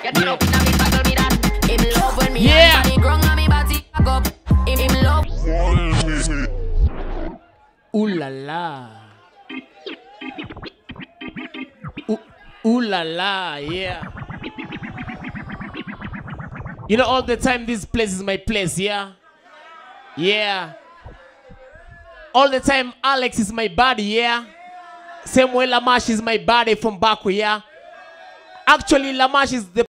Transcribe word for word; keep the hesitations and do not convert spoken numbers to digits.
Yeah. Ooh la la. Ooh, ooh la la, yeah. You know, all the time this place is my place, yeah? Yeah. All the time Alex is my body, yeah? Same way Lamash is my body from Baku, yeah? Actually, Lamash is the